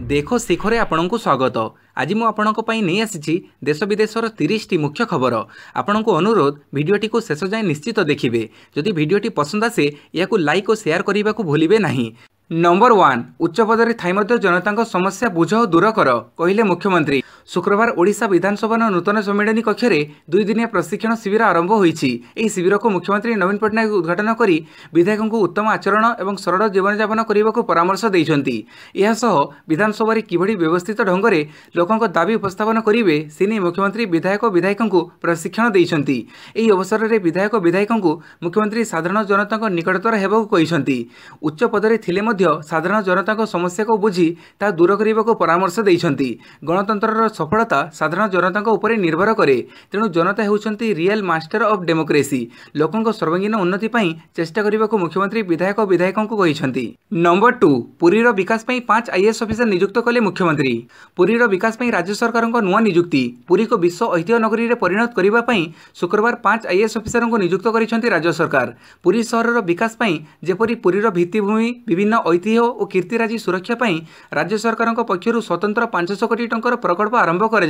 देखो शिखरे आपणको स्वागत। आज मु आपणको पई नहीं आसी देश विदेशर 30 मुख्य खबर। आपणको अनुरोध भिडियोटी को शेष जाए निश्चित देखिए। जदि भिडियोटी पसंद आसे या लाइक और शेयर करने को भूलिबे नहीं। नंबर 1 उच्च पदरे थाई मध्य जनता समस्या बुझ और दूर कर कहले मुख्यमंत्री। शुक्रवार ओडिशा विधानसभा नूतन सम्मेलन कक्ष में 2 दिनिया प्रशिक्षण शिविर आरंभ होईछि। एही शिविर को मुख्यमंत्री नवीन पट्टनायक उद्घाटन करी विधायकों को उत्तम आचरण और सरल जीवन यापन करने को परामर्श देइछन्ति। एहासह विधानसभा किभଳି व्यवस्थित ढंग से लोकों दाबी उपस्थापन करेंगे से नहीं मुख्यमंत्री विधायक विधायिका को प्रशिक्षण देइछन्ति। एही अवसर में विधायक विधायिका को मुख्यमंत्री साधारण जनता निकटतर हेबाकु कहिछन्ति। उच्च पदरे थिले साधारण जनता समस्या को बुझी ता दूर करने को परामर्श देइछन्ति। गणतंत्र सफलता साधारण जनता उपर निर्भर करे, तेणु जनता होउछन्ति रियल मास्टर ऑफ डेमोक्रेसी। लोकों सर्वांगीन उन्नति पई चेष्टा करने को मुख्यमंत्री विधायक विधायिका को कहिछन्ति। नंबर 2 पुरीर विकास पई 5 आईएएस ऑफिसर नियुक्त कले मुख्यमंत्री। पुरीर विकास पई राज्य सरकार नुआ नियुक्ति पुरी को विश्व ऐतिह्य नगरी रे परिणत करने पई शुक्रवार 5 आईएएस ऑफिसर को नियुक्त करिसेंति राज्य सरकार। पुरी सहरर विकास पई जेपरि पुरीर भित्तिभूमि विभिन्न ऐतिह्य और कीर्तिराजी सुरक्षा पई राज्य सरकार पक्षर स्वतंत्र 500 कोटी टंकार प्रकल्प आरंभ कर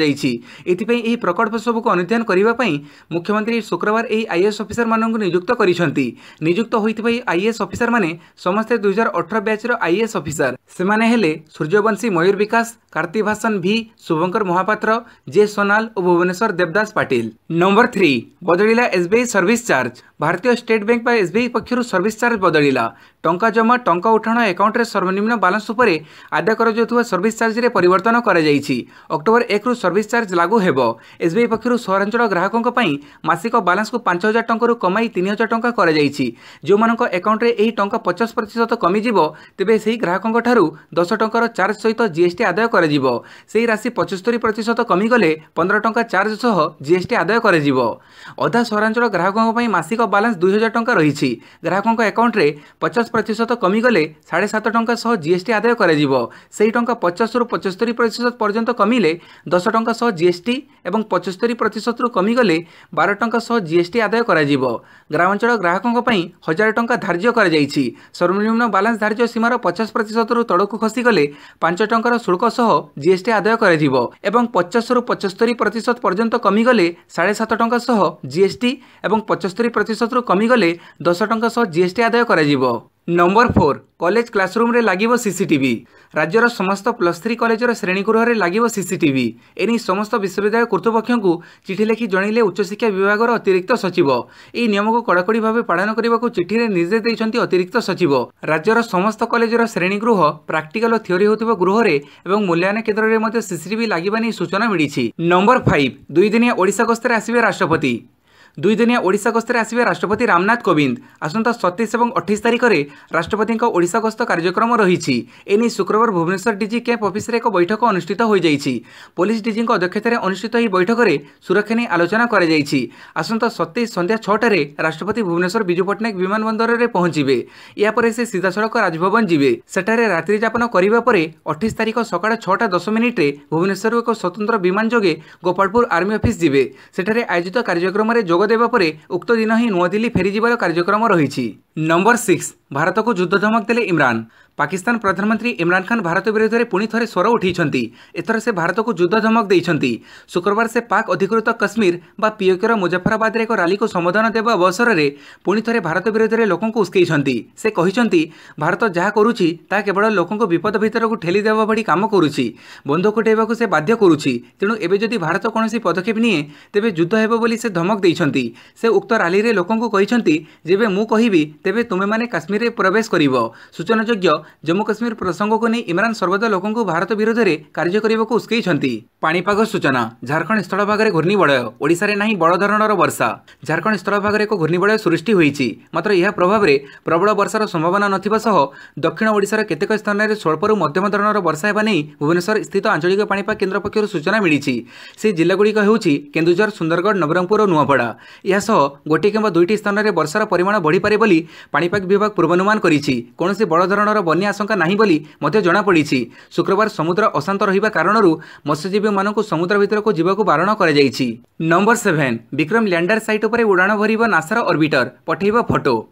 प्रकल्प सबको अनुध्यान करने मुख्यमंत्री शुक्रवार यही आईएएस ऑफिसर मानक नियुक्त करिसेंति। नियुक्त होइथिबा आईएएस ऑफिसर माने समस्त 2018 बैचर आईएएस ऑफिसर सेमाने हेले सूर्यवंशी मयूर विकास, कार्तिभासन भी, शुभंकर महापात्र, जे सोनाल और भुवनेश्वर देवदास पाटिल। नंबर 3 बदलिला एसबीआई सर्विस चार्ज। भारतीय स्टेट बैंक पर एसबीआई पक्षर सर्विस चार्ज बदलिला। टंका जमा टंका उठाण अकाउंट रे सर्वनिम्न बालांस उपरे आदाय कर सर्विस चार्ज रे परिवर्तन कर अक्टोबर 1 रु सर्विस चार्ज लागू हेबो। एसबीआई पक्षर सहरांचल ग्राहकों पई मासिक बालांस को 5000 टंका कमाई 3000 टंका कर जो मानक अकाउंट रे एही टंका 50% कमी जिवो तेबे सेही ग्राहकों ठारू 10 टंकार चार्ज सहित जीएसटी आदाय कर सेही राशि 75% कमी गले 15 टंका चार्ज सह जीएसटी आदाय कर अधा सहरांचल ग्राहकों पई मासिक बालांस 2000 टंका रही। ग्राहकों अकाउंट रे 50% कमी गले 7.5 टंका सह जीएसटी आदाय कर सेही टंका 50 रु 75% पर्यंत कमिले 10 टंका सह जीएसटी एवं 75% रु कमी गले 12 टंका सह जीएसटी आदाय कर ग्रामांचल ग्राहकों पई 1000 टंका धार्य कर सर्वनिम्न बालांस धार्य सीमार 50% रु तड़कू खसी गले 5 टंकार शुल्क सह जीएसटी आदाय कर 50 रु 75% पर्यंत कमी गले 7.5 टंका सह जीएसटी एवं 75% रु कमी गले 10 टंका सह जीएसटी आदाय कर नंबर 4 कॉलेज क्लासरूम रे लागिबो सीसीटीवी। राज्यर समस्त +3 कॉलेजर श्रेणीगृह रे लागिबो सीसीटीवी। एनी समस्त विश्वविद्यालय कर्तृपक्ष को चिठी लिखि जणैले उच्च शिक्षा विभाग अतिरिक्त सचिव। एही नियम को कड़ाकड़ी भाव पालन करने को चिठी रे निर्देश दैछन्ति अतिरिक्त सचिव। राज्यर समस्त कॉलेजर श्रेणीगृह प्राक्टिकल थ्योरी होतिबो गृह रे एवं मूल्यांकन केंद्र रे मध्ये सीसीटीवी लागिबानी सूचना मिलिछि। नंबर 5 2 दिनिया ओडिशा गस्तर आसिबे राष्ट्रपति। 2 दिनिया ओडिशा गस्तर आसिबे राष्ट्रपति रामनाथ कोविंद। आसंता 27 और 28 तारिख में राष्ट्रपति ओडिशा गस्त कार्यक्रम रही। एने शुक्रवार भुवनेश्वर डीजी कैंप ऑफिस रे एक बैठक अनुष्ठित हो जाइछि। पुलिस डीजी अध्यक्षतार अनुष्ठित ही बैठक में सुरक्षा नहीं आलोचना कर आसंता 27 संध्या 6टारे राष्ट्रपति भुवनेश्वर विजु पट्टनायक विमानबंदर में पहुंचे। यापर से सीधा सड़क राजभवन जीवे। सेठारे रात्रि जापन करने पर 28 तारिख सकाळ 6:10 भुवनेश्वर एक स्वतंत्र विमान जोगे गोपालपुर आर्मी ऑफिस जीवे। सेठारे आयोजित कार्यक्रम में जोग देवा परे उक्त दिन ही नुआदिल्ली फेरी जीवार कार्यक्रम रही। नंबर 6 भारत को युद्ध धमक देले इमरान। पाकिस्तान प्रधानमंत्री इमरान खान भारत विरोध में पुणी थे स्वर उठाई। एथर से भारत को युद्ध धमक देइछन्ति। शुक्रवार से पाक अधिकृत कश्मीर बा पीओकेर मुजफ्फराबाद रे एक रैली को संबोधन देवा अवसर में पुणी थे भारत विरोध में लोकों को उस्कैछन्ति। से कहिछन्ति भारत जहाँ करुछि ता केवल लोकों को विपद भीतर को ठेली देवा भली काम करुछि। बंधुक उठाइबाकु से बाध्य करुछि। तेणु एबे जदि भारत कौनसी पदक्षेप निए तेबे युद्ध हेबो बोली से धमक देइछन्ति। से उक्त रैली रे लोकों को कहिछन्ति जेबे मु कहिबी तेबे तुमे माने काश्मीर रे प्रवेश करिवो। सूचनायोग्य जम्मू काश्मीर प्रसंग को नहीं इमरान सर्वदा लोकों को भारत विरोध में कार्य करने को उस्कैछन्ति। पाणीपाग सूचना। झारखंड स्थल भाग में घूर्णिबलय ओडिशा रे नहीं बड़ धरणर वर्षा। झारखंड स्थल भाग में एक घूर्णिबलय सृष्टि होईछि। मात्र यह प्रभाव में प्रबल वर्षार संभावना नथिबा सह दक्षिण ओडिशार केतेक स्थान में स्वल्परू मध्यम धरणर वर्षा हेबा नहीं भुवनेश्वर स्थित आंचलिक पाणीपाग केन्द्र पक्षर सूचना मिलिछि। से जिल्लागुड़िक हेउछि केन्दुझर, सुंदरगढ़, नवरंगपुर और नुआपड़ा। यासह गोटे किंबा 2टी स्थान में वर्षार परिमाण बढ़ी पारे बोली पाणीपाग विभाग पूर्वानुमान करिछि। कोनोसी बड़ धरणर बन्या आशंका नहीं बोली मध्य जना पड़ी। शुक्रवार समुद्र अशांत रहिबा कारणरू मत्स्यजीवी मानक समुद्र भीतर को जीवाकू बारण कर जाइछि। नंबर 7 विक्रम लैंडर साइट उपरे उड़ाण भरिबो नासार ऑर्बिटर पठेइबो फोटो।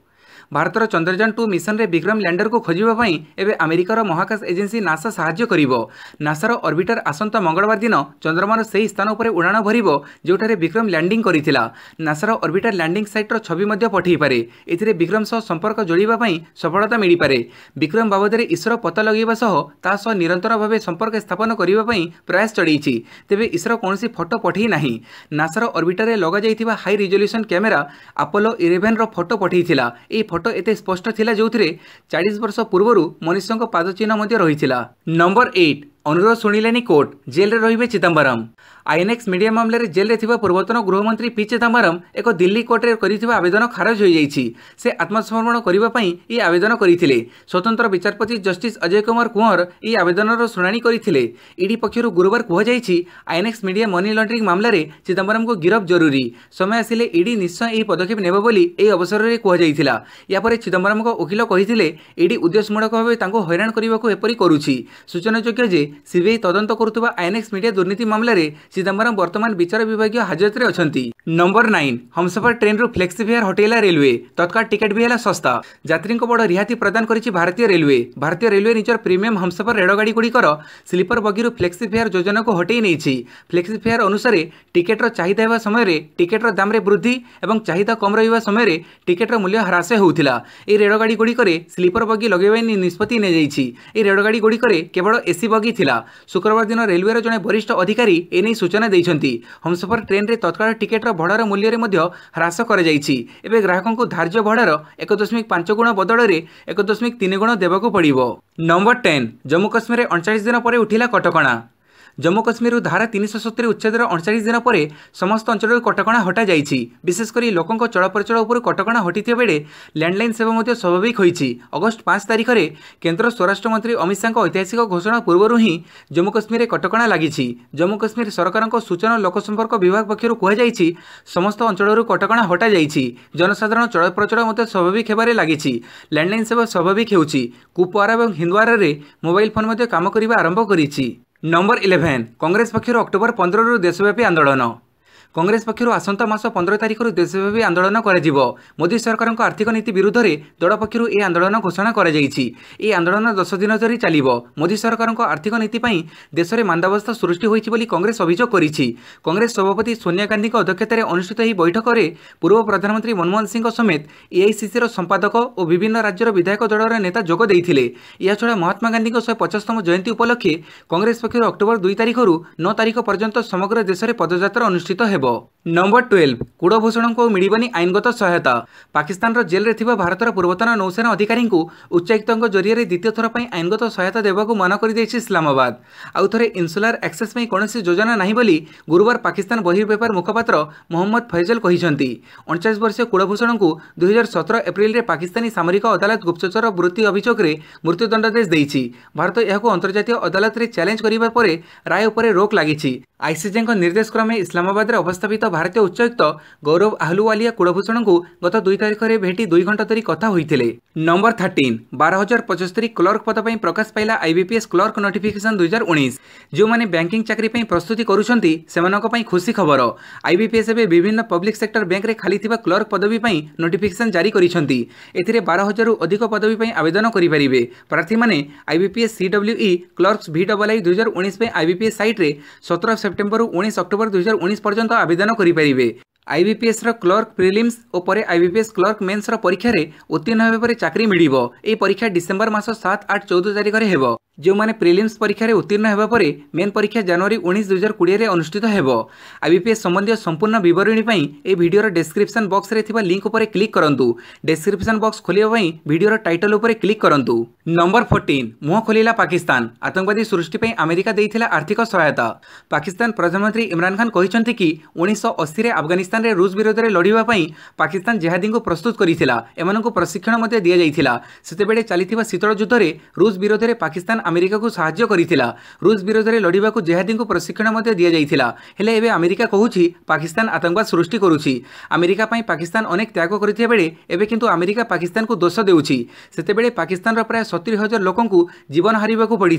भारतर चंद्रयान 2 मिशन रे विक्रम लैंडर को खोजिबा पई एबे अमेरिकार महाकाश एजेंसी नासा सहाय्य करिवो। नासार ऑर्बिटर आसंता मंगलवार दिन चंद्रमार सही स्थान उपर उड़ाण भरिवो जोठारे विक्रम लैंडिंग करिथिला। नासार ऑर्बिटर लैंडिंग साइट रो छवि मध्ये पठेई पारे। एथिरे विक्रम सह संपर्क जोड़िबा पई सफलता मिली पारे। विक्रम बाबदरे इसरो पता लगेबा सह ता सह निरंतर भावे संपर्क स्थापन करिबा पई प्रयास चढ़ी। तेबे इसरो कोनोसी फोटो पठेई नाही। नासार ऑर्बिटर रे लगा जाइथिबा हाई रिजोल्यूशन कैमेरा अपोलो 11 रो फोटो पठेइथिला। ए फोटो एते स्पष्ट थिला जोथिरे 40 वर्ष पूर्वरु मनुष्यक पादचिन्ह मध्ये रहिथिला। नंबर 8 अनुरोध शुणिलेनी कोर्ट जेल रे रहिबे चिदंबरम। आईएनएक्स मीडिया मामले रे जेल रे थिबा पूर्वतन गृहमंत्री पी चिदंबरम एक दिल्ली कोर्ट रे करिथिबा आवेदन खारज होई जाईछि। से आत्मसमर्पण करिबा पई ई आवेदन करिथिले। स्वतंत्र विचारपति जस्टिस अजय कुमार कुंवर ई आवेदनर शुणाणी करिथिले। ईडी पक्षरु गुरुवार कुहा जाईछि आईएनएक्स मीडिया मनी लॉन्ड्रिंग मामला रे चिदंबरम को गिरफ जरूरी। समय आसिले ईडी निश्चय ई पदक्षेप नेबो बोली ए अवसर रे कुहा जाईथिला। या परे चिदंबरम को वकील कहिथिले ईडी उद्देश्यमूलक भावे तांको हैरान करिबा को एपरि करूछि। सूचनायोग्य जे सीबीआई तदंत करुवा आईएनएक्स मीडिया दुर्नीति मामला रे चिदंबरम वर्तमान विचार विभाग हाजत रे अछंती। नंबर 9 हमसफर ट्रेन रू फ्लेक्सी फेयर हटेला रेलवे। तत्काल टिकेट भी है सस्ता। यात्री को बड़ रिहाती प्रदान करिछि भारतीय रेलवे। भारतीय रेलवे निजर प्रीमियम हमसफर रेलगाड़ी गुड़िकर स्लीपर बगी फ्लेक्सी फेयर योजना को हटई नहीं। फ्लेक्सी फेयर अनुसार टिकेटर चाहिदा हेबा समय रे टिकेटर दाम रे वृद्धि एवं चाहिदा कम रहिबा समय रे टिकेटर मूल्य ह्रास होउथिला। ए रेलगाड़ी गुड़िकर स्लीपर बगी लगेबा निष्पत्ति ने जाइछि। ए रेलगाड़ी गुड़िकर केवल एसी बगी थिला। शुक्रवार दिन रेलवे जड़े वरिष्ठ अधिकारी एने सूचना देइछंती। हमसफर ट्रेन रे तत्काल टिकेटर भड़ार मूल्य रे मध्य ह्रास कर जाइछि। एबे ग्राहकों को धार्य भड़ार 1.5 गुण बदल रे 1.3 गुण देबाकू पड़िबो। नंबर 10 जम्मू कश्मीर 39 दिन पर उठिला कटकणा। जम्मू कश्मीर धारा 370 उच्छेदर 39 दिन पर समस्त अंचल कटकणा हटा जाइछि। विशेषकर लोकों चलप्रचल उपर कटकणा हटिथिया बेले लैंडलाइन सेवा मध्य स्वाभाविक होइछि। अगस्ट 5 तारिख रे केंद्र स्वराष्ट्र मंत्री अमित शाह ऐतिहासिक घोषणा पूर्व ही जम्मू कश्मीर कटकणा लगी। जम्मू कश्मीर सरकार सूचना और लोकसंपर्क विभाग पक्षर कहुई समस्त अंचल कटकणा हटा जाइछि। जनसाधारण चलप्रचल मध्य स्वाभाविक होबारे लगी। लैंडलाइन सेवा स्वाभाविक होउछि। कुपवारा और हिंदवारा रे मोबाइल फोन मध्य काम करबा आरंभ करिछि। नंबर 11 कांग्रेस पक्षर अक्टोबर 15 रु देशव्यापी आंदोलन। कांग्रेस पक्षर आसंता मास 15 तारिख देशव्यापी आंदोलन करा। मोदी सरकार आर्थिक नीति विरुद्ध में दल पक्षर ए आंदोलन घोषणा कर आंदोलन 10 दिन धरी चलिबो। मोदी सरकार आर्थिक नीति देश में मांदावस्था सृष्टि होइछि बोली कांग्रेस अभियोग करिछि। कांग्रेस सभापति सोनिया गांधी अध्यक्षतार अनुष्ठित ଏହି बैठक में पूर्व प्रधानमंत्री मनमोहन सिंह समेत एआईसीसी संपादक और विभिन्न राज्यर विधायक दलर नेता जोग देइथिले। या छड़ा महात्मा गांधी 150तम जयंती उपलक्षे कांग्रेस पक्षर अक्टोबर 2 तारिख रु 9 तारिख पर्यंत समग्र देश में पदयात्रा अनुष्ठित हेबो। नंबर 12 कुलभूषण को मिलिबनी आईनगत सहायता। पाकिस्तान जेल रे थिबा भारतर पूर्वतन नौसेना अधिकारी को उच्चायुक्तों जरिए द्वितीय थर पर आईनगत सहायता देवाक मना कर देछि इस्लामाबाद। आउ थरे इन्सुलार एक्सेस में कौन योजना नहीं बोली गुरुवार पाकिस्तान बहिर्व्यापार मुखपात्र मोहम्मद फैजल कहिसंती। 39 वर्षीय कुलभूषण को 2017 एप्रिल रे पाकिस्तानी सामरिक अदालत गुप्तचर वृत्ति अभियोग में मृत्युदंडादेश देइछि। भारत यहां अंतर्जातीय अदालत रे चैलेंज करिबा परे राय उपरे रोक लागिछि। आईसीजे निर्देश क्रमे इस्लामाबाद रे अवस्थापित भारतीय उच्चायुक्त गौरव आहलुवालिया कुलभूषण को गत 2 तारिख में भेटी 2 घंटा धरी कथा होइथिले। नंबर 13 12,075 क्लर्क पद पर प्रकाश पाइला आईबीपीएस क्लर्क नोटिफिकेशन 2019। जो माने बैंकिंग चाकरी पर प्रस्तुति करुछंती सेमानक पई खुशी खबर। आईबीपीएस एबे विभिन्न पब्लिक सेक्टर बैंक रे खाली थिबा क्लर्क पदवी पर नोटिफिकेशन जारी करिछंती। एथिरे 12,000 रु अधिक पदवी पर आवेदन करि परिबे। प्रार्थी माने आईबीपीएस सीडब्ल्यूई क्लर्क्स VII 2019 पे आईबीपीएस साइट रे 17 सेप्टेम्बर 19 अक्टोबर 2019 पर्यंत आवेदन करिपारिबे। आईबीपीएस क्लर्क प्रिलिम्स और परे आईबीपीएस क्लर्क मेन्स परीक्षा रे उत्तीर्ण होबे परे चाकरी मिलिबो। ए परीक्षा डिसेंबर मास 7, 8, 14 तारिख रे हेबो। जो माने प्रिलिम्स परीक्षा रे उत्तीर्ण होबा परे मेन परीक्षा जनवरी 19, 2020 रे अनुष्ठित हेबो। आईबीपीएस संबंधी संपूर्ण विवरणी पई ए वीडियो रो डिस्क्रिप्शन बॉक्स रे थिबा लिंक उपरे क्लिक करंतु। डिस्क्रिप्शन बॉक्स खोलिबा पई वीडियो रो टाइटल उपरे क्लिक करंतु। नंबर 14 मुह खोलिला पाकिस्तान। आतंकवादी सृष्टि पई अमेरिका देइथिला आर्थिक सहायता। पाकिस्तान प्रधानमंत्री इमरान खान कहिसंती कि 1980 रे अफगानिस्तान रे रूस विरोध रे लढिबा पई पाकिस्तान जेहादी को प्रस्तुत करिथिला। एमानकु प्रशिक्षण मध्ये दिया जाइथिला। सेतेबेले चलिथिबा शीतल युद्ध रे रूस विरोध रे पाकिस्तान अमेरिका को सहायता करिथिला। रूस विरोध रे लढिबा को जेहादी को प्रशिक्षण मध्ये दिया जाइथिला। हेले एबे अमेरिका कहूछि पाकिस्तान आतंकवाद सृष्टि करूछि। अमेरिका पई पाकिस्तान अनेक त्याग करिथिया बेले एबे किंतु अमेरिका पाकिस्तान को दोष देउछि। सेतेबेले पाकिस्तान रो प्राय 70,000 लोकंकु जीवन हारिबा को पड़िथिला।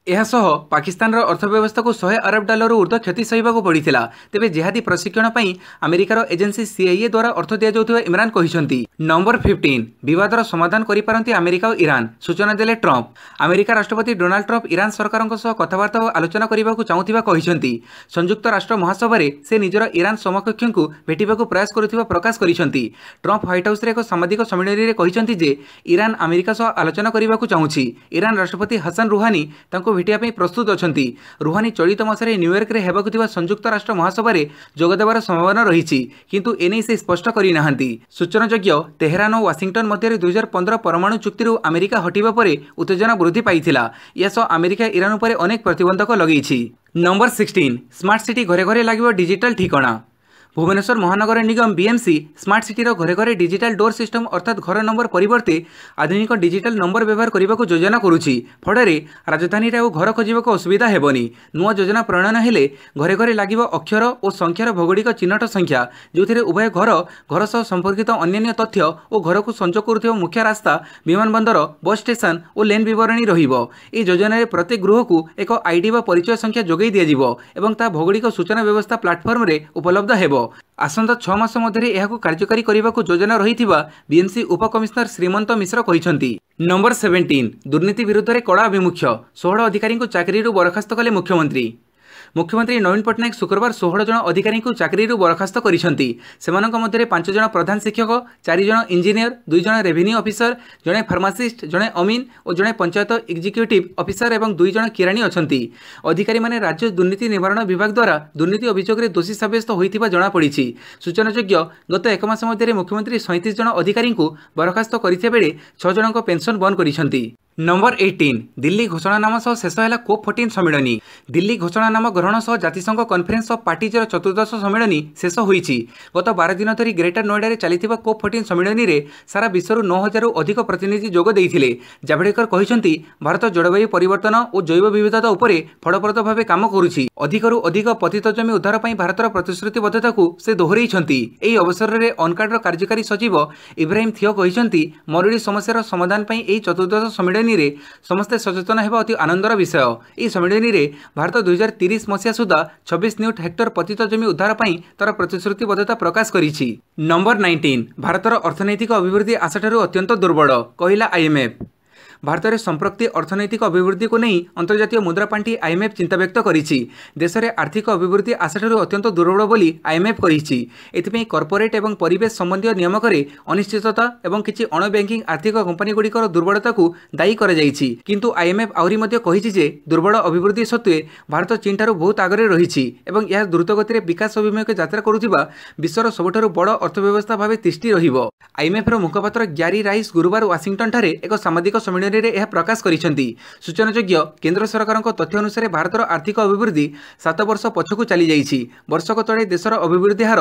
एहासह पाकिस्तान अर्थव्यवस्था को 100 अरब डॉलर ऊर्ध्व क्षति सहिबाकु पड़िथिला। तेबे जेहादी प्रशिक्षण पई अमेरिकार एजेंसी सीआईए द्वारा अर्थ दिया जाउथिबा इमरान कहिसंती। नंबर 15 विवादर समाधान करि पारंती अमेरिका और ईरान, सूचना देले ट्रंप। अमेरिका राष्ट्रपति डोनाल्ड ट्रंप ईरान सरकारक सह कथबार्ता और आलोचना करिबाकु चाहुथिबा कहिसंती। संयुक्त राष्ट्र महासभारे से निजर ईरान समकक्षଙ୍କୁ भेटिबाकु प्रयास करुथिबा प्रकाश करिसंती। ट्रंप व्हाइट हाउस रे एक सामाजिक सम्मेलन रे कहिसंती जे ईरान अमेरिका सह आलोचना करिबाकु चाहुछि। ईरान राष्ट्रपति हसन रुहानी तांको भेटिया पई प्रस्तुत अछंती। रुहानी चलित मासरे न्यूयॉर्क रे हेबाकु थिबा संयुक्त राष्ट्र महासभारे जोग देबार संभावना रहिछि, किंतु एनै से स्पष्ट करि नाहंती। सूचनायोग्य तेहरान और वाशिंगटन मध्य 2015 परमाणु चुक्ति अमेरिका हटिबा परे उत्तेजना वृद्धि पाइथिला। यासह अमेरिका ईरान उपरे अनेक प्रतिबंधक लगेछि। नंबर 16 स्मार्ट सिटी घरे घरे लागिबो डिजिटल ठिकाना। भुवनेश्वर महानगर निगम बीएमसी स्मार्ट सिटीर घरे घरे डिजिटल डोर सिस्टम अर्थात घर नंबर परिवर्ते आधुनिक डिजिटल नंबर व्यवहार करने को योजना करुछि। फଳରେ राजधानी रे घर खोजिबाक असुविधा हेबनी। नुआ योजना प्रणयन हेले घरे घरे लागिबो अक्षर और संख्यार भौगोलिक चिन्हट संख्या, जो उभय घर सह संपर्कित अन्य तथ्य और घर को संजोग करुथिबा मुख्य रास्ता, विमानबंदर, बस स्टेशन और लेन विवरणी रहिबो। ए योजना रे प्रत्येक गृह को एक आईडी व परिचय संख्या जोगई दिया जिवो एवं ता भौगोलिक सूचना व्यवस्था प्लाटफर्म रे उपलब्ध हेबो। आसंता 6 मास मध्य यह कार्यकारी करने को योजना रही बीएमसी उपकमिशनर श्रीमंत मिश्र कहते। नंबर 17 दुर्नीति विरुद्ध में कड़ा आभिमुख्य। 16 अधिकारी को चाकरी बरखास्त कले मुख्यमंत्री। मुख्यमंत्री नवीन पट्टनायक शुक्रवार 16 जन अधिकारी को चाकरी बरखास्त करिसेंती। सेमानक मध्य 5 जन प्रधान शिक्षक, 4 जन इंजीनियर, 2 जन रेवेन्यू ऑफिसर, जड़े फार्मासिस्ट, जड़े अमीन और जड़े पंचायत एग्जीक्यूटिव ऑफिसर एवं 2 जन किराणी अछंती। अधिकारी माने राज्य दुर्नीति निवारण विभाग द्वारा दुर्नीति अभियोग में दोषी साब्यस्त होइथिबा जणा पड़िछि। सूचनायोग्य गत 1 मास मध्य मुख्यमंत्री 37 जन अधिकारी को बरखास्त करथिबा बेले 6 जनक पेंशन बंद करिसेंती। नंबर 18 दिल्ली घोषणानामा सह शेष है COP14 सम्मेलन। दिल्ली घोषणानामा ग्रहण सह जातिसंघ कॉन्फ्रेंस ऑफ पार्टीजर 14th सम्मेलन शेष होईछि। गत 12 दिन धरी ग्रेटर नोएडा रे चलिथिबा COP14 सम्मेलन रे सारा विश्व 9000 रु अधिक प्रतिनिधि जोग देइथिले। जावड़ेकर कहिसंती भारत जलवायु परिवर्तन और जैव विविधता उपरे फलप्रद भाव काम करुछि। अधिकरु अधिक पतित जमी उद्धार पई भारतर प्रतिश्रुतिबद्धता को से दोहराइछंती। एही अवसर रे अनकार्डर कार्यकारी सचिव इब्राहिम थियो कहिसंती मरुड़ी समस्यार समाधान पई एही 14th सम्मेलन रे समस्ते सचेतन हेबा अति आनंदर विषय। यह सम्मेलन रे भारत 2030 मसीहा सुधा 26 न्यूट हेक्टर पतित जमी उद्धार पई तार प्रतिश्रुतिबद्धता प्रकाश करिछि। नंबर 19 भारतर अर्थनैतिक अभिवृद्धि आशाठारु अत्यंत दुर्बल कहिला आईएमएफ। भारत में संप्रति अर्थनैतिक अभिवृद्धि को नहीं अंतर्जातीय मुद्रा पांठी आईएमएफ चिंता व्यक्त करिछि। देश में आर्थिक अभिवृद्धि आशाठारु अत्यंत दुर्बल बोली आईएमएफ कहिछि। एथिपई कॉर्पोरेट एवं परिवेश संबंधी नियमक अनिश्चितता एवं किछि अण बैंकिंग आर्थिक कंपनी गुड़िकर दुर्बलता को दायी कर जाइछि। किंतु आईएमएफ आहुरी मध्य कहिछि जे दुर्बल अभिवृद्धि सत्वे भारत चीन ठारू बहुत आगरे रहिछि एवं यह द्रुतगति विकास अभिमुखे यात्रा करुथिबा विश्वर सबठारु बड़ अर्थव्यवस्था भाव तिष्ठि रहिबो। आईएमएफ मुखपात्र ग्यारी राइस गुरुवार वाशिंगटन ठारे एक सामाजिक सम्मेलन रे यह प्रकाश करिसेंती। सूचनायोग्य केंद्र सरकार तथ्य अनुसार भारतर आर्थिक अभिवृद्धि 7 वर्ष पछकु चली जाइछि। वर्षक तले देशर अभिवृद्धि हार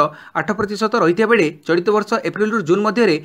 8% रहिता बेले चलित वर्ष एप्रिल रु जून मध्य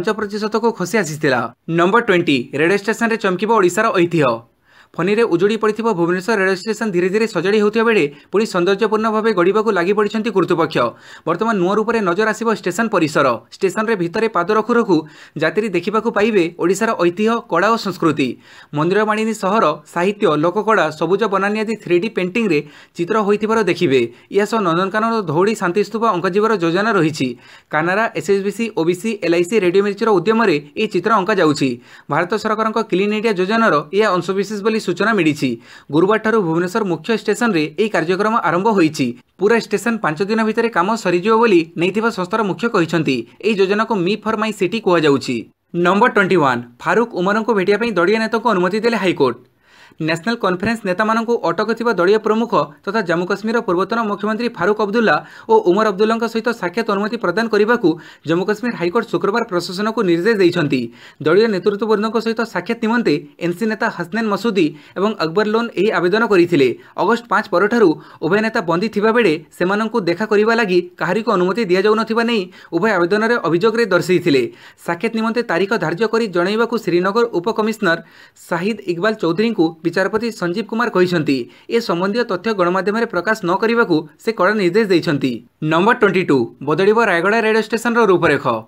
5% को खसी आसीथिला। नंबर 20 रेडियो स्टेशन रे चमकिबो ओडिशार ऐतिह्य। फनी रे उजुड़ी पड़िथिबा भुवनेश्वर रेलवे स्टेशन धीरे धीरे सजाड़ी होउथिबा बेले पुणी सौंदर्यपूर्ण भाव गड़िबाकु लागि पड़िछंती कर्तृपक्ष। वर्तमान नुआ रूप में नजर आसिबो स्टेशन परिसर। स्टेशन रे भितरे पाद रखु रखु यात्री देखिबाकु पाइबे ओडिशार ऐतिह्य, कला और संस्कृति। मंदिर मालिनी सहर, साहित्य, लोककला, सबुज बनानी आदि 3D पेंटिंग रे चित्र होइथिबार देखिबे। या सह नंदनकानन धौड़ी शांतिस्तूप अंकाजिबार योजना रहिछि। Canara, SSBC, OBC, LIC, radio मिर्चर उद्यम रे ए चित्र अंका जाउछि। भारत सरकारक क्लीन इंडिया योजनार यह अंशविशेष बोली सूचना मिली। गुरुवार ठारू भुवनेश्वर मुख्य स्टेशन रे यह कार्यक्रम आरंभ होईछि। पूरा स्टेशन 5 दिन भितर काम सरीजियो बोली नैथिबा संस्थार मुख्य कहिसंती। एही योजना को मी फॉर माई सिटी कुहा जाउछि। नंबर 21 फारूक उमर को भेटिया पई दड़िया नेता को अनुमति देले हाईकोर्ट। नेशनल कॉन्फ्रेंस नेता मानू अटक थिबा दलीय प्रमुख तथा जम्मू काश्मीर पूर्वतन मुख्यमंत्री फारूक अब्दुल्ला और उमर अब्दुल्ला सहित साक्षात अनुमति प्रदान करने को जम्मू काश्मीर हाईकोर्ट शुक्रवार प्रशासन को निर्देश देइछंती। दलीय नेतृत्ववर्ग सहित साक्षात निमंते एनसी नेता हसनैन मसूदी और अकबर लोन यही आवेदन करथिले। अगस्ट 5 परठारु उभय नेता बंदी थिबा बेले सेमानंकु देखा करिबा लागि काहारी को अनुमति दिया जाउ नथिबा नै उभय आवेदन रे अभियोग रे दर्शाइथिले। साक्षात निमंते तारीख धार्य करी जणाइबाकु श्रीनगर उपकमिशनर शाहिद इकबाल चौधरी को विचारपति संजीव कुमार कहिसंती। ए संबंधी तथ्य गणमाध्यम रे प्रकाश न करिबाकु से कड़ा निर्देश दैछंती। नंबर 22 बदलिबो रायगड़ा रेडियो स्टेशन रो रूपरेख।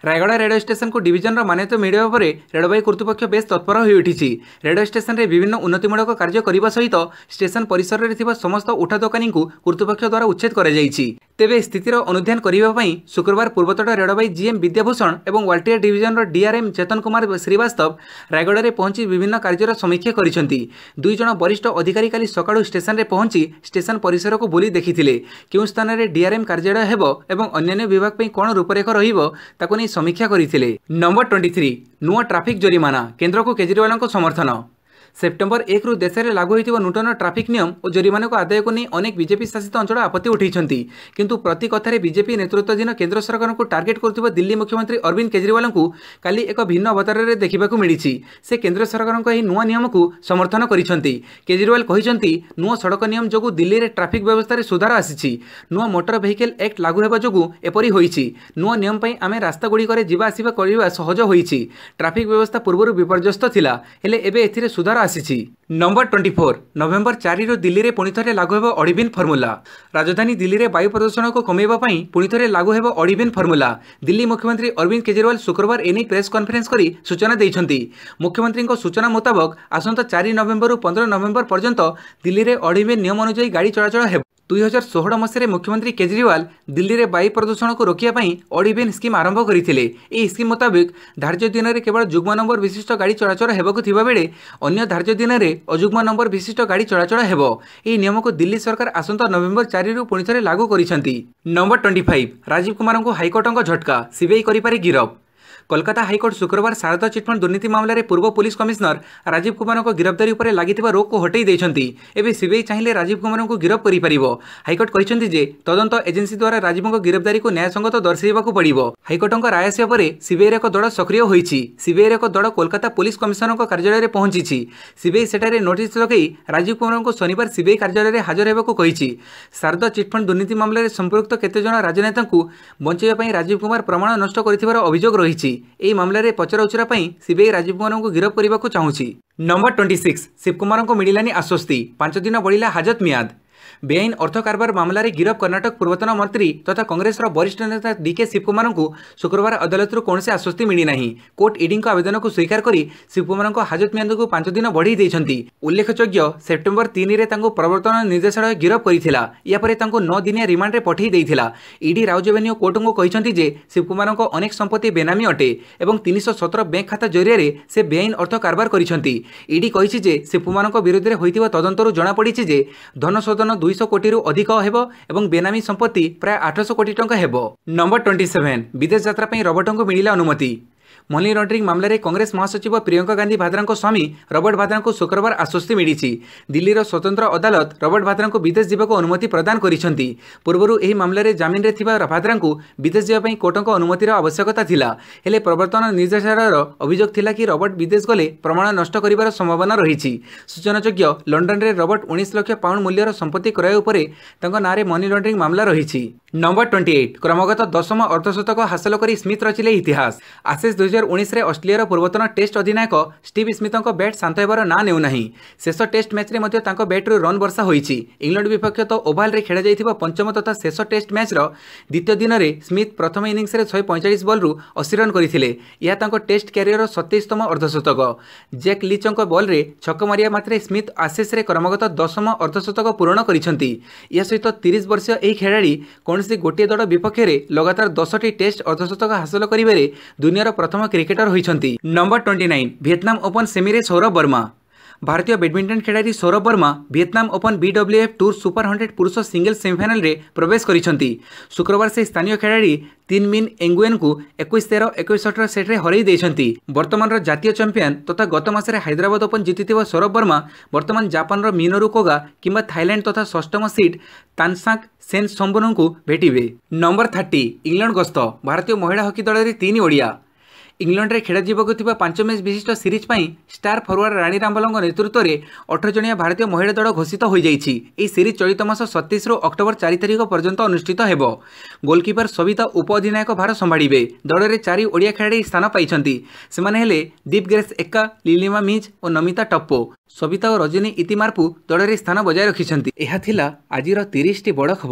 रायगड़ा रेलवे स्टेशन को डिविजन मान्यता मिलवा पर रेलवे कर्तृपक्ष बेस तत्पर हो उठी। रेलवे स्टेशन में विभिन्न उन्नतिमूलक कार्य करने सहित स्टेशन परिसर में समस्त उठा दोकानी को कर्तृपक्ष द्वारा उच्छेद कर तेबे स्थितिर अनुध्यान करने शुक्रवार पूर्वतट रेलवे जीएम विद्याभूषण और वाल्टिया डिविजन डीआरएम चेतन कुमार श्रीवास्तव रायगड़ा में पहुंची विभिन्न कार्यर समीक्षा करछंती। दुई जण वरिष्ठ अधिकारी काली सकाळु स्टेशन रे पहुंची स्टेशन परिसर को बुली देखिथिले। केउ स्थान रे डीआरएम कार्यालय हेबो एवं अन्य विभाग पे कोन रूपरेख रहिबो ताको नै समीक्षा करिथिले। नंबर 23 नुआ ट्राफिक जरिमाना केंद्र को केजरीवाल को समर्थन। सेप्टेम्बर 1 रु देश में लागू होता नूतन ट्राफिक नियम और जरिमाना को आदाय को नहीं अनेक बीजेपी शासित अंचल आपत्ति उठाई किंतु प्रति कथार बीजेपी नेतृत्वाधीन केंद्र सरकार को टार्गेट कर दिल्ली मुख्यमंत्री अरविंद केजरीवाल को काली एक भिन्न अवतार में देखा मिली। से केंद्र सरकार को नुआ नियम को समर्थन करछंती। केजरीवाल कहते नुआ सड़क नियम जो दिल्ली में ट्राफिक व्यवस्था में सुधार आसी नुआ मोटर व्हीकल एक्ट लागू होगा जो एपरी होईछि। नुआ नियम पर आम रास्ता गुड़िक जावासवा करने सहज होईछि। ट्राफिक व्यवस्था पूर्व विपर्यस्त थिला हेले एबे एथिरे सुधार आसी। नंबर 24 नवेम्बर 4 रु दिल्ली में पुणी थे लागू होगा ऑडिबिन फर्मुला। राजधानी दिल्ली में वायु प्रदूषण को कमेवा पुणी थे लागू होगा ऑडिबिन फर्मुला। दिल्ली मुख्यमंत्री अरविंद केजरीवाल शुक्रवार एने प्रेस कॉन्फ्रेंस करी सूचना देइछंती। मुख्यमंत्री सूचना मुताबक आसंता 4 नवेम्बर रु 15 नवेम्बर पर्यंत दिल्ली में ऑडिबिन नियम अनुसार गाड़ी चलाचल हेब। 2016 मसीह मुख्यमंत्री केजरीवाल दिल्ली में वायु प्रदूषण को रोकियापाई ऑडिबिन स्कीम आरंभ करथिले। एही स्कीम मुताबिक धार्य दिन में केवल जुग्म नंबर विशिष्ट गाड़ी चलाचल हेबाकु थिबा बेले अन्य धार्य दिन में अजुग्म नंबर विशिष्ट गाड़ी चलाचल हेबो। एही नियम को दिल्ली सरकार आसंता नवेम्बर 4 रु पुणी थे लागू करिसेंती। नंबर 25 राजीव कुमार को हाईकोर्ट झटका सीबीआई करिपारे गिरफ। कोलकाता हाईकोर्ट शुक्रवार शारदा चिटफंड दुर्नीति मामले में पूर्व पुलिस कमिश्नर राजीव कुमार को गिरफ्तारी पर लगी रोक को हटई देछंती। एबे सीबीआई चाहिए राजीव कुमार को गिरफ्त करि परिबो। हाईकोर्ट कहते जे तदंत एजेंसी द्वारा राजीव को गिरफ्तारी को न्यायसंगत दर्शाइबाकू पड़िबो। हाईकोर्ट राय आसिया पर सीबीआई एक दल सक्रिय होईछि। सीबीआई एक दल कोलकाता पुलिस कमिश्नर कार्यालय में पहुंची। सीबीआई सेठारे नोटिस लगई राजीव कुमार को शनिवार सीबीआई कार्यालय में हाजर हेबाकू कहिछि। शारदा चिटफंड दुर्नीति मामले में संपृक्त केते जण राजनेता बंचाइबा पई राजीव कुमार प्रमाण नष्ट करथिबार अभियोग रहिछि। एही मामले में पचराउचरा सीबीआई राजीव कुमार को गिरफ्त करने को चाहूँगी। नंबर 26 शिवकुमार को मिलानी आश्वस्ति 5 दिन बढ़िला हाजत मियाद। बेआईन अर्थ कारबार मामला रे गिरफ कर्नाटक पूर्वतन मंत्री तथा कांग्रेस वरिष्ठ नेता डीके शिवकुमार को शुक्रवार अदालत कौन से आश्वस्ति मिली नहीं। कोर्ट ईडी आवेदन को स्वीकार कर शिवकुमार को हाजत मियाद को 5 दिन बढ़ई देइछंती। उल्लेखयोग्य सेप्टेम्बर 3 रे तांको प्रवर्तन निर्देशालय गिरफ करथिला। या परे तांको 9 दिनिया रिमांड रे पठई देइथिला। ईडी राउज एवेन्यू कोर्ट को कहिसंती जे शिवकुमार को अनेक संपत्ति बेनामी अटे एवं 317 बैंक खाता जरिया से बेआईन अर्थ कारबार करिसंती। ईडी कहिछि जे शिवकुमार विरुद्ध में होइतिबा तदंतरु जणा पड़िछि जे धन शोधन 200 कोटी अधिक हेबो एवं बेनामी संपत्ति प्राय 800 कोटी टंका हेबो। नंबर 27 विदेश यात्रा पई रॉबर्ट को मिलिला अनुमति। मनी लॉन्ड्रिंग मामले में कांग्रेस महासचिव प्रियंका गांधी भाद्रा स्वामी रॉबर्ट भाद्रा को शुक्रवार आश्वस्ति मिली। दिल्ली स्वतंत्र अदालत रॉबर्ट भाद्रा को विदेश जावाक अनुमति प्रदान करिसेंती। पूर्व एही मामले में जमीन रे थिबा भाद्रा को विदेश जावाई कोर्टक अनुमतिर आवश्यकता थिला। हेले प्रवर्तन निर्देशालयर अभियोग थिला कि रॉबर्ट विदेश गले प्रमाण नष्ट करिवार संभावना रही। सूचनायोग्य लंडन में रॉबर्ट 19 लाख पाउंड मूल्यर संपत्ति क्रय उपरे तांको नारे मनी लॉन्ड्रिंग मामला रही। नंबर 28 क्रमगत 10मा अर्धशतक हासिल कर स्मिथ रचिले इतिहास। आशेष 2019 रे ऑस्ट्रेलिया पूर्वतन टेस्ट अधिनायक स्टीव स्मिथ बैट शांत होबार ना नेउ नाही। शेष टेस्ट मैच में बैट्रु रन वर्षा होईछि। इंग्लैंड विपक्ष तो ओभाल रे खेला जाइथिबा पंचम तथा शेष टेस्ट मैच द्वितीय दिन में स्मिथ प्रथम इनिंग्स रे 145 बॉल रु 80 रन करथिले। यह तांको टेस्ट कैरियर 27तम अर्धशतक। जैक लीचंक बॉल रे छक मारिया मात्रे स्मिथ आशेष रे क्रमगत 10मा अर्धशतक पूर्ण करिसंती। या सहित 30 वर्षीय एही खेलाड़ी कौनसी गोटे दल विपक्ष में लगातार 10टी टेस्ट अर्धशतक हासिल करिबारे दुनियार प्रथम क्रिकेटर होइछंती। नंबर 29 वियतनाम ओपन सेमी रे सौरभ वर्मा। भारतीय बैडमिंटन खिलाड़ी Saurabh Verma Vietnam open BWF tour super 100 पुरुष सिंगल सेमीफाइनल रे प्रवेश करिसंती। शुक्रवार से स्थानीय खिलाड़ी तीन मिन एंगुएन को 21-13 21-18 सेट रे हरई देइछंती। वर्तमान जातीय चैंपियन तथा गत मासरे हैदराबाद ओपन जीतिथिबा सौरभ वर्मा वर्तमान जापान रो मिनोरु कोगा किंबा थाईलैंड तथा षष्ठम सीड तानसाक सेन सम्बोन को भेटिबे। नंबर 30 इंग्लैंड गस्त भारतीय महिला हॉकी दल रे 3 ओडिया। इंग्लैंड रे खेला जीवक 5 मैच विशिष्ट सीरीज पाई स्टार फरवार्ड रानी रामबल नेतृत्व में 18 जणिया भारतीय महिला दल घोषित हो जाइछि। एही सीरीज चलित मास 27 रु अक्टोबर 4 तारिख पर्यंत अनुष्ठित हेबो। गोलकीपर सविता उप अधिनायक भार संभाळिबे। दल में 4 ओडिया खेलाड़ी स्थान पाइछंती। सेमाने हेले दीप ग्रेस एक्का, लिलिमा मिज और नमिता टप्पो। सविता और रजनी इतिमार्पु दल में स्थान बजाय रखिछंती। एहा थिला आजिर 30 टी बड़ खबर।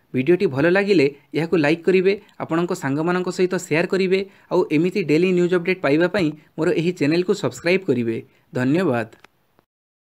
भिडियोटी भल लगिले यह लाइक करेंगे, आपणक सांग सहित शेयर करेंगे, आउ एमिती डेली न्यूज अपडेट पाइबा मोर एही चैनल को सब्सक्राइब करेंगे। धन्यवाद।